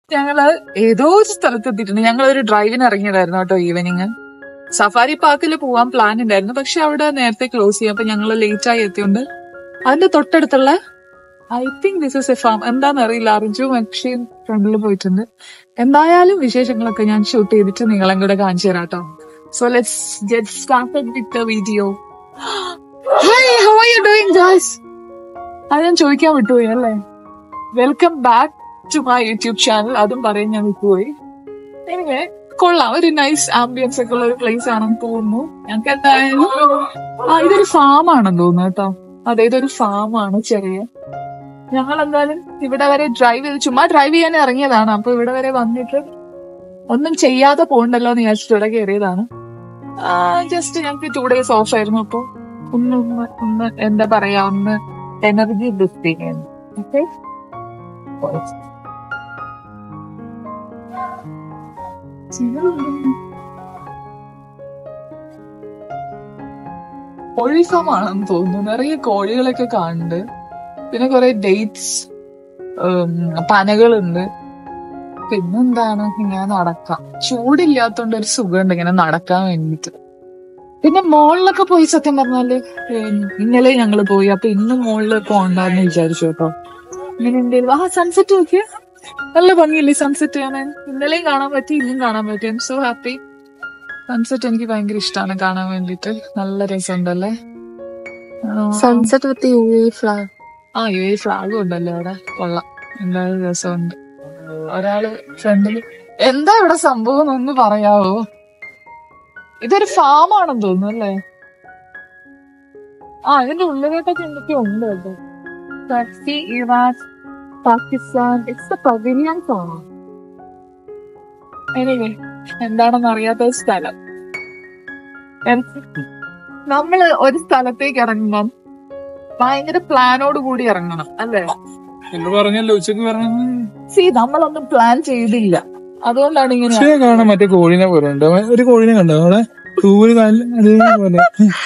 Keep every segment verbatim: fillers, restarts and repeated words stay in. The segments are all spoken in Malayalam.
ഞങ്ങള് ഏതോ ഒരു സ്ഥലത്ത് എത്തിയിട്ടുണ്ട്. ഞങ്ങൾ ഒരു ഡ്രൈവിന് ഇറങ്ങിയതായിരുന്നു കേട്ടോ ഈവനിങ്. സഫാരി പാർക്കിൽ പോവാൻ പ്ലാൻ ഉണ്ടായിരുന്നു, പക്ഷെ അവിടെ നേരത്തെ ക്ലോസ് ചെയ്യും. അപ്പൊ ഞങ്ങൾ ലേറ്റ് ആയി എത്തിയോണ്ട് അതിന്റെ തൊട്ടടുത്തുള്ള I think this is a farm, എന്താന്ന് അറിയില്ല. അർജു മക്ഷയും ഫ്രണ്ടിൽ പോയിട്ടുണ്ട്. എന്തായാലും വിശേഷങ്ങളൊക്കെ ഞാൻ ഷൂട്ട് ചെയ്തിട്ട് നിങ്ങളും കൂടെ കാണിച്ചു തരാം കേട്ടോ. So let's get started with the video. Hi, how are you doing guys? അത് ഞാൻ ചോദിക്കാൻ വിട്ടുപോയി അല്ലേ. Welcome back to my YouTube channel. അതും പറയാൻ ഞാൻ വിട്ടുപോയി. എനിവേ കൊള്ളാം, ഒരു നൈസ് ആംബിയൻസ് ഒക്കെ ഉള്ള ഒരു പ്ലേസ് ആണെന്ന് തോന്നുന്നു. ഞങ്ങൾക്ക് എന്തായാലും ആ ഇതൊരു ഫാം ആണെന്ന് തോന്നുന്നു കേട്ടോ. അതെ, ഇതൊരു ഫാം ആണ് ചെറിയ. ഞങ്ങൾ എന്തായാലും ഇവിടെ വരെ ഡ്രൈവ് ചെയ്ത് ചുമ്മാ ഡ്രൈവ് ചെയ്യാൻ ഇറങ്ങിയതാണ്. അപ്പൊ ഇവിടെ വരെ വന്നിട്ട് ഒന്നും ചെയ്യാതെ പോകണ്ടല്ലോ എന്ന് വിചാരിച്ചിട്ട് ഇവിടെ കയറിയതാണ്. ജസ്റ്റ് ഞങ്ങൾക്ക് ടു ഡേയ്സ് ഓഫ് ആയിരുന്നു. അപ്പൊ ഒന്ന് ഒന്ന് ഒന്ന് എന്താ പറയാ, ഒന്ന് എനർജി ബൂസ്റ്റ് ചെയ്യുന്നു. ഓക്കെ, കോഴി ഫാം ആണെന്ന് തോന്നുന്നു. നിറയെ കോഴികളൊക്കെ കാണുന്നുണ്ട്. പിന്നെ കുറെ ഡേറ്റ്സ്, പനകളുണ്ട്. പിന്നെന്താണ്, ഇങ്ങനെ നടക്കാം. ചൂടില്ലാത്തോണ്ട് ഒരു സുഖമുണ്ട് ഇങ്ങനെ നടക്കാൻ വേണ്ടിട്ട്. പിന്നെ മോളിലൊക്കെ പോയി, സത്യം പറഞ്ഞാല് ഇന്നലെ ഞങ്ങള് പോയി. അപ്പൊ ഇന്ന് മോളില് പോകണ്ടെന്ന് വിചാരിച്ചു കേട്ടോ. ഇങ്ങനെ എന്തെങ്കിലും ആ സൺസെറ്റ് നോക്കിയ നല്ല ഭംഗിയില്ലേ സൺസെറ്റ് കാണാൻ. ഇന്നലെയും കാണാൻ പറ്റി, ഇന്നും കാണാൻ പറ്റി. I'm so happy. Sunset എനിക്ക് ഭയങ്കര ഇഷ്ടമാണ് കാണാൻ വേണ്ടിട്ട്. നല്ല രസമുണ്ടല്ലേ sunset with U A flag. ആ യു എ ഫ്ലാഗും ഉണ്ടല്ലോ അവിടെ. കൊള്ളാം, എന്തായാലും രസമുണ്ട്. ഒരാള് ഫ്രണ്ടില് എന്താ ഇവിടെ സംഭവം എന്നൊന്ന് പറയാവോ? ഇതൊരു ഫാം ആണെന്ന് തോന്നുന്നു അല്ലേ. ആ ഇതിന്റെ ഉള്ളിലോട്ടൊക്കെ എന്തൊക്കെയോ ഉണ്ട് കേട്ടോ. Turkey, Iran, Pakistan, it's a pavilion farm. Anyway എന്താണെന്ന് അറിയാത്ത ഒരു സ്ഥലം. നമ്മള് ഒരു സ്ഥലത്തേക്ക് ഇറങ്ങുമ്പം ഭയങ്കര പ്ലാനോട് കൂടി ഇറങ്ങണം അല്ലേ. പറഞ്ഞല്ലോ ഉച്ചക്ക് പറഞ്ഞു. സി നമ്മളൊന്നും പ്ലാൻ ചെയ്തില്ല, അതുകൊണ്ടാണ് ഇങ്ങനെ കാണാൻ. മറ്റേ കോഴിനെ പോലെ ഉണ്ട്. ഒരു കോഴിനെ കണ്ടോ അവിടെ തൂര് കാലിൽ അതേപോലെ.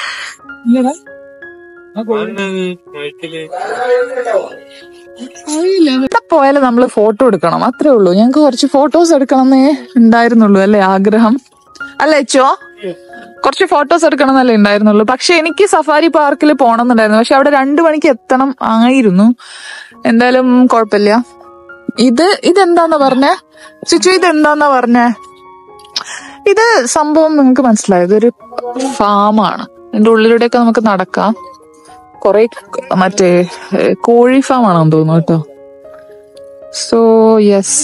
ഇവിടെ പോയാലും നമ്മള് ഫോട്ടോ എടുക്കണം, അത്രേ ഉള്ളൂ. ഞങ്ങക്ക് കുറച്ച് ഫോട്ടോസ് എടുക്കണമെന്നേ ഉണ്ടായിരുന്നുള്ളൂ അല്ലെ ആഗ്രഹം, അല്ലേ ചോ? കുറച്ച് ഫോട്ടോസ് എടുക്കണം എന്നല്ലേ ഉണ്ടായിരുന്നുള്ളൂ. പക്ഷെ എനിക്ക് സഫാരി പാർക്കിൽ പോണം എന്നുണ്ടായിരുന്നു. പക്ഷെ അവിടെ രണ്ടു മണിക്ക് എത്തണം ആയിരുന്നു. എന്തായാലും കുഴപ്പമില്ല. ഇത് ഇതെന്താന്നാ പറഞ്ഞേ ചുച്ചു? ഇതെന്താന്നാ പറഞ്ഞേ? ഇത് സംഭവം നിങ്ങൾക്ക് മനസ്സിലായത്, ഇതൊരു ഫാമാണ്. ഇതിന്റെ ഉള്ളിലൂടെയൊക്കെ നമുക്ക് നടക്കാം. കൊറേ മറ്റേ കോഴി ഫാം ആണെന്ന് തോന്നുന്നു കേട്ടോ. സോ യെസ്,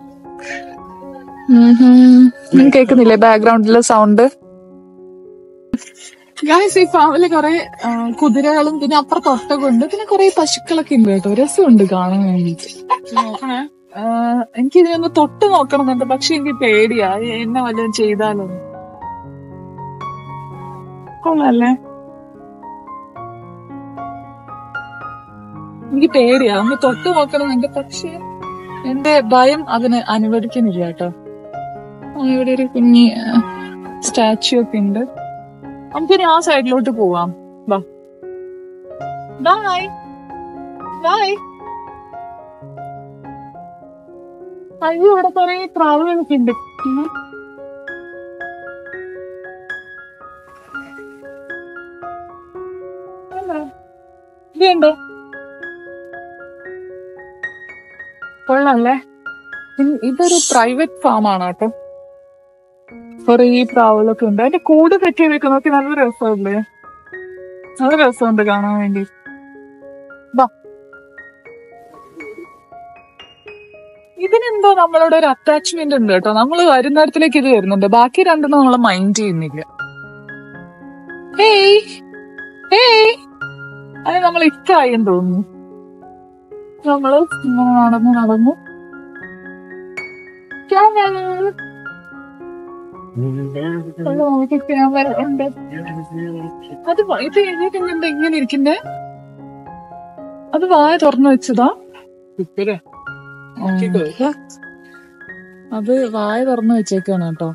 കേൾക്കുന്നില്ലേ ബാക്ക്ഗ്രൗണ്ടിലെ സൗണ്ട്? ഗായ്സ്, ഈ ഫാമില് കുറെ കുതിരകളും പിന്നെ അപ്പുറത്ത് ഒട്ടകമുണ്ട്. പിന്നെ കുറെ പശുക്കളൊക്കെ ഉണ്ട് കേട്ടോ. രസമുണ്ട് കാണാൻ വേണ്ടിട്ട്. എനിക്ക് ഇതിനൊന്ന് തൊട്ട് നോക്കണമെന്നുണ്ട്, പക്ഷെ എനിക്ക് പേടിയാ എന്നെ വല്ലതും ചെയ്താലോ. കൊള്ളാല്ലേ, എനിക്ക് പേടിയാ ഒന്ന് തൊട്ട് നോക്കണമെന്നുണ്ട്, പക്ഷെ എന്റെ ഭയം അതിന് അനുവദിക്കുന്നില്ല കേട്ടോ. ഇവിടെ ഒരു കുഞ്ഞി സ്റ്റാച്യു ഒക്കെ ഉണ്ട്. നമുക്കിനി ആ സൈഡിലോട്ട് പോവാം. വാ ബൈ ബൈ. അയ്യോ, ഇവിടെ കുറെ പ്രാവുകളൊക്കെ ഉണ്ട്. ഇതുണ്ടോ? കൊള്ളാല്ലേ. ഇതൊരു പ്രൈവറ്റ് ഫാം ആണ് കേട്ടോ. കുറെ പ്രാവുകളൊക്കെ ഉണ്ട്. അതിന്റെ കൂട് കെട്ടി വെക്കുന്നൊക്കെ നല്ല രസമല്ലേ. നല്ല രസമുണ്ട് കാണാൻ വേണ്ടി. വാ, ഇതിനെന്തോ നമ്മളോട് ഒരു അറ്റാച്ച്മെന്റ് ഉണ്ട് കേട്ടോ. നമ്മൾ വരുന്നിടത്തിലേക്ക് ഇത് വരുന്നുണ്ട്. ബാക്കി രണ്ടെണ്ണം നമ്മളെ മൈൻഡ് ചെയ്യുന്നില്ല. ഹേയ് ഹേയ്, അത് നമ്മൾ ഇഷ്ടായെന്ന് തോന്നുന്നു. നമ്മള് നടന്നു നടന്നു ക്യാമറ ഉണ്ട്. അത് ഇത് എഴുതിയിട്ടുണ്ട് ഇങ്ങനെ ഇരിക്കുന്നേ. അത് വായ തുറന്നു വെച്ചതാ. അത് വായ തുറന്നു വെച്ചേക്കാണ് കേട്ടോ.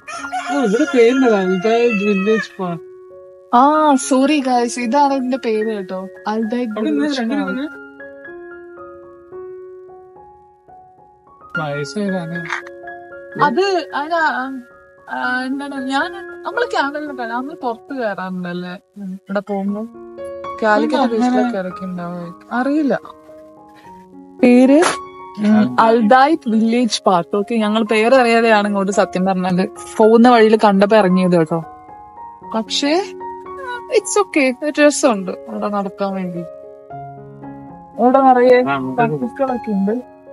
ആ സോറി ഗായ്സ്, ഇതാണ് ഇതിന്റെ പേര് കേട്ടോ. അൽദൈദ്. വയസ്സായതാണ്. അത് അതിനാ ആ, എന്താണ് ഞാൻ നമ്മള് ക്യാമറയിലൊക്കെ നമ്മള് പുറത്ത് കയറാറുണ്ടല്ലേ ഇവിടെ പോകുമ്പോ കാലിക്കറ്റ് ബീച്ചിലൊക്കെ ഇറക്കിണ്ടാവും. അറിയില്ല പേര്. അൽദായിത് വില്ലേജ് പാർക്ക്. ഓക്കെ, ഞങ്ങൾ പേരറിയാതെയാണ് ഇങ്ങോട്ട് സത്യം പറഞ്ഞാല് പോകുന്ന വഴിയിൽ കണ്ടപ്പോ ഇറങ്ങിയത് കേട്ടോ. പക്ഷേ ഇറ്റ്സ് ഓക്കെ, രസമുണ്ട് അവിടെ നടക്കാൻ വേണ്ടി. അവിടെ നിറയെ പശുക്കളൊക്കെ ഉണ്ട്.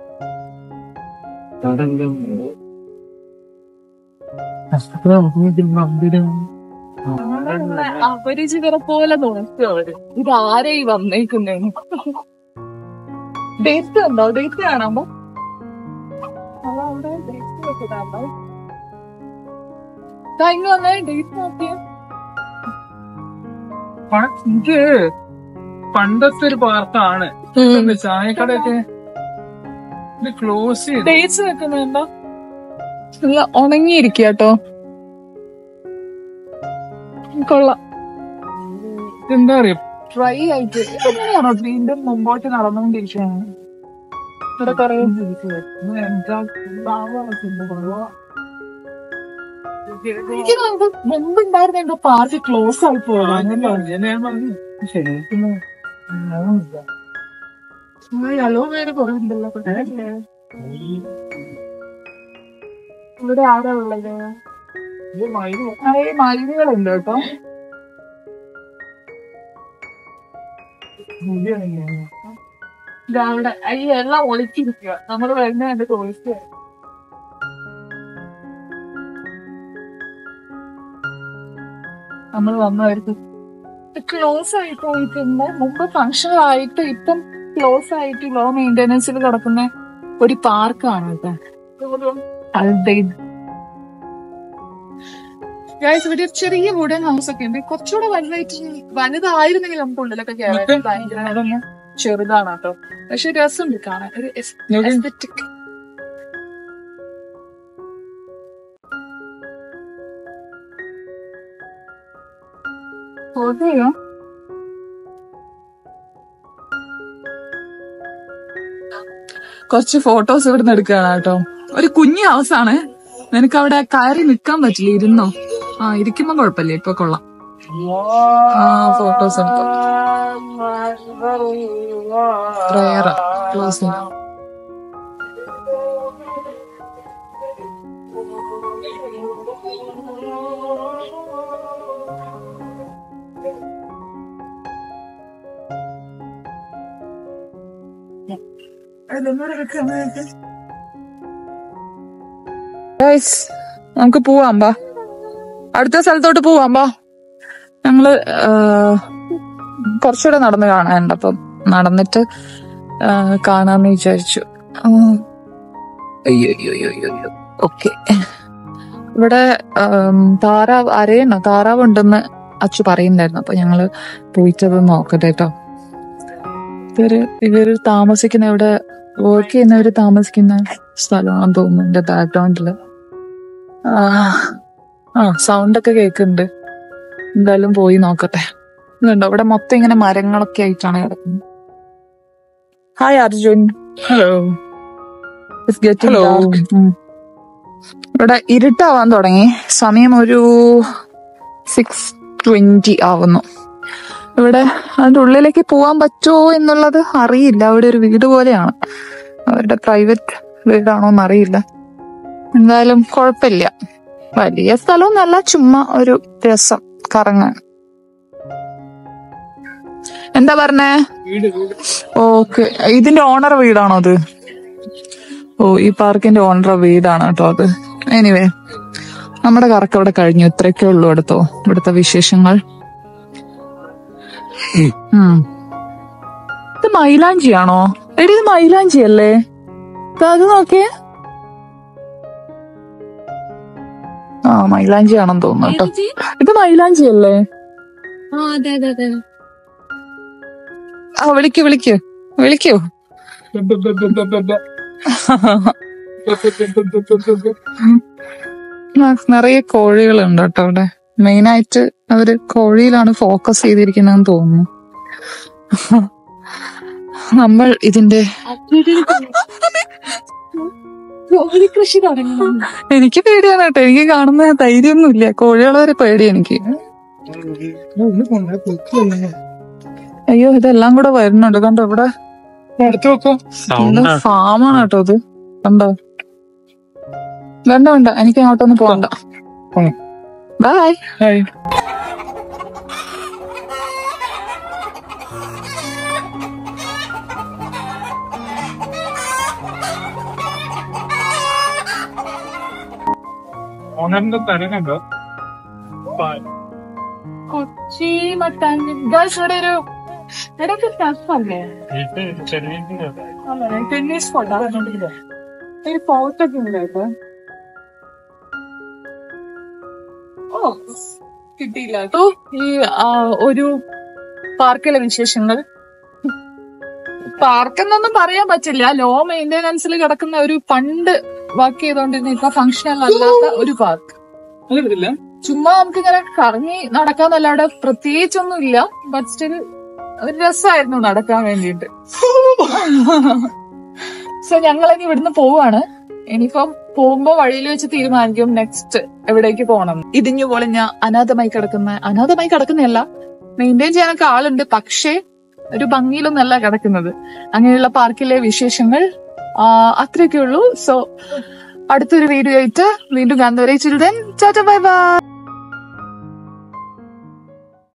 അപരിചിതരെ പോലെ നോക്കിയോ അവര്, ഇതാരെയി വന്നേക്കുന്നേന്ന്. ഡേറ്റ് ഉണ്ടോ? ഡേറ്റ് കാണാമോ? അതവിടെ ഡേറ്റ് വെച്ചിട്ടുണ്ടോ? ഇങ്ങ് വന്നേ, ഡേറ്റ് നോക്കിയേ. ഇത് പണ്ടത്തെ ഒരു പാർക്കാണ്. ചായക്കടയൊക്കെ ഇത് ക്ലോസ് ചെയ്ത് ഡേറ്റ്സ് വെക്കുന്നുണ്ടോ? ഇല്ല, ഉണങ്ങിയിരിക്കുക കേട്ടോ. കൊള്ളാം. എന്താ അറിയാ, ട്രൈ ആയിട്ട് എങ്ങനെയാണോ വീണ്ടും മുമ്പോട്ട് നടന്നുകൊണ്ടിരിക്കുകയാണ്. ഇവിടെ കുറെ എനിക്ക് നമുക്ക് മുമ്പുണ്ടായിരുന്ന എന്തോ പാർക്ക് ക്ലോസ് ആയി പോയല്ലോ. അലോവേര കുറെ ഉണ്ടല്ലോ. ഇവിടെ ആരാ ഉള്ളത്? മയിലുകളുണ്ട് കേട്ടോ. അവിടെ ഈ എല്ലാം ഒളിച്ചിരിക്കുക. നമ്മള് വരുന്ന കണ്ട് ടൂറിസ്റ്റ് നമ്മൾ വന്നവർക്ക് ക്ലോസ് ആയി പോയിട്ടുണ്ട്. മുമ്പ് ഫംഗ്ഷൻ ആയിട്ട് ഇപ്പം ക്ലോസ് ആയിട്ട് ലോ മെയിന്റനൻസിൽ കിടക്കുന്ന ഒരു പാർക്കാണ് കേട്ടോ. അൽദൈദ് ഗൈസ്, ഇവിടെ ഒരു ചെറിയ വുഡൻ ഹൗസ് ഒക്കെ ഉണ്ട്. കുറച്ചുകൂടെ വലുതായിട്ട് വലുതായിരുന്നെങ്കിൽ നമുക്ക് ഉള്ളിലൊക്കെ കയറാൻ ഭയങ്കര ചെറുതാണ് കേട്ടോ. പക്ഷെ രസമുണ്ട് കാണാൻ, ഒരു എസ്തെറ്റിക്. ഫോട്ടോയോ? കുറച്ച് ഫോട്ടോസ് ഇവിടുന്ന് എടുക്കുകയാണ് കേട്ടോ. ഒരു കുഞ്ഞു ഹൗസ് ആണ്. നിനക്ക് അവിടെ കയറി നിക്കാൻ പറ്റില്ല, ഇരുന്നോ? ആ, ഇരിക്കുമ്പോ കുഴപ്പമില്ല, ഇപ്പൊ കൊള്ളാം. ആ, ഫോട്ടോസ് എടുത്തോ. പ്രയറാ ക്ലോസ്. നമുക്ക് പോവാം, ബാ. അടുത്ത സ്ഥലത്തോട്ട് പോവാം, ബാ. ഞങ്ങള് കുറച്ചുകൂടെ നടന്ന് കാണാനുണ്ട്, അപ്പം നടന്നിട്ട് കാണാന്ന് വിചാരിച്ചു. അയ്യോ അയ്യോ അയ്യോ അയ്യോ ഓക്കെ. ഇവിടെ താറാവ് അരയണോ താറാവ് ഉണ്ടെന്ന് അച്ചു പറയുന്നുണ്ടായിരുന്നു. അപ്പൊ ഞങ്ങള് പോയിട്ടത് നോക്കട്ടെ കേട്ടോ. ഇവര് ഇവര് താമസിക്കുന്ന, ഇവിടെ വർക്ക് ചെയ്യുന്നവര് താമസിക്കുന്ന സ്ഥലമാണെന്ന് തോന്നുന്നു. എന്റെ ബാക്ക്ഗ്രൗണ്ടില് ആ സൗണ്ട് ഒക്കെ കേൾക്കുന്നുണ്ട്. എന്തായാലും പോയി നോക്കട്ടെ. ഇതുണ്ടോ, ഇവിടെ മൊത്തം ഇങ്ങനെ മരങ്ങളൊക്കെ ആയിട്ടാണ് കിടക്കുന്നത്. ഹായ് അർജുൻ. ഹലോ. ഹലോ. ഇവിടെ ഇരുട്ടാവാൻ തുടങ്ങി. സമയം ഒരു സിക്സ് ട്വന്റി ആവുന്നു. ഇവിടെ അതിന്റെ ഉള്ളിലേക്ക് പോവാൻ പറ്റുമോ എന്നുള്ളത് അറിയില്ല. അവിടെ ഒരു വീട് പോലെയാണ്, അവരുടെ പ്രൈവറ്റ് വീടാണോന്ന് അറിയില്ല. എന്തായാലും കുഴപ്പമില്ല. വലിയ സ്ഥലവും നല്ല, ചുമ്മാ ഒരു രസം കറങ്ങാൻ. എന്താ പറഞ്ഞേ? ഓക്കെ, ഇതിന്റെ ഓണർ വീടാണോ അത്? ഓ, ഈ പാർക്കിന്റെ ഓണർ വീടാണ് കേട്ടോ അത്. എനിവേ, നമ്മുടെ കറക്കം ഇവിടെ കഴിഞ്ഞു. ഇത്രയൊക്കെ ഉള്ളൂ അടുത്തോ ഇവിടുത്തെ വിശേഷങ്ങൾ. ഇത് മൈലാഞ്ചിയാണോ? എടി, ഇത് മൈലാഞ്ചി അല്ലേ? അത് നോക്കിയേ. ആ, മൈലാഞ്ചി ആണെന്ന് തോന്നുന്നു കേട്ടോ. ഇത് മൈലാഞ്ചി അല്ലേ? ആ, വിളിക്കൂ വിളിക്കൂ വിളിക്കൂ. നിറയെ കോഴികളുണ്ട് കേട്ടോ അവിടെ. മെയിനായിട്ട് അവര് കോഴിയിലാണ് ഫോക്കസ് ചെയ്തിരിക്കുന്നതെന്ന് തോന്നുന്നു. നമ്മൾ ഇതിന്റെ കോഴി കൃഷി തുടങ്ങി. എനിക്ക് പേടിയാണ് കേട്ടോ, എനിക്ക് കാണുന്ന ധൈര്യമൊന്നും ഇല്ല. കോഴികളെ വരെ പേടി എനിക്ക്. അയ്യോ, ഇതെല്ലാം കൂടെ വരുന്നുണ്ട് കണ്ടോ ഇവിടെ. അടുത്ത് വെക്കാം. ഫാമാണ് കേട്ടോ ഇത്, കണ്ടോ. വേണ്ട വേണ്ട, എനിക്ക് അങ്ങോട്ടൊന്നും പോകണ്ട. ബൈ. ഹായ്. ഓണറിന്റെ തരനുണ്ടോ? കൊച്ചി മട്ടാഞ്ചി ഗേൾസ് ഇവിടെ ഒരു ഇടയ്ക്ക് ടഫല്ലേ ടെന്നീസ് സ്പോട്ടാ. ഒരു പോട്ടൊക്കെ ഉണ്ട് കേട്ടോ. ഓ കിട്ടിയില്ല കേട്ടോ. ഈ ആ, ഒരു പാർക്കിലെ വിശേഷങ്ങൾ. പാർക്ക് എന്നൊന്നും പറയാൻ പറ്റില്ല, ലോ മെയിന്റനൻസിൽ കിടക്കുന്ന ഒരു പണ്ട് വർക്ക് ചെയ്തോണ്ടിരുന്ന ഇപ്പൊ ഫങ്ഷണൽ അല്ലാത്ത ഒരു പാർക്ക്. അത് വരില്ല. ചുമ്മാ നമുക്ക് ഇങ്ങനെ കറങ്ങി നടക്കാന്നല്ലാതെ പ്രത്യേകിച്ചൊന്നും ഇല്ല. ബട്ട് സ്റ്റിൽ ഒരു രസമായിരുന്നു നടക്കാൻ വേണ്ടിയിട്ട്. സോ ഞങ്ങൾ ഇനി ഇവിടുന്ന് പോവാണ്. ഇനിയിപ്പം പോകുമ്പോ വഴിയിൽ വെച്ച് തീരുമാനിക്കും നെക്സ്റ്റ് എവിടേക്ക് പോകണം. ഇടിഞ്ഞു പൊളിഞ്ഞ അനാഥമായി കിടക്കുന്ന, അനാഥമായി കിടക്കുന്നതല്ല, മെയിൻറ്റെയിൻ ചെയ്യാനൊക്കെ ആളുണ്ട്, പക്ഷേ ഒരു ഭംഗിയിലൊന്നല്ല കിടക്കുന്നത്. അങ്ങനെയുള്ള പാർക്കിലെ വിശേഷങ്ങൾ അത്രയൊക്കെ ഉള്ളൂ. സോ അടുത്തൊരു വീഡിയോ ആയിട്ട് വീണ്ടും കാണുന്നവരെ ചിൽഡ്രൻ ടാറ്റാ ബൈ ബൈ.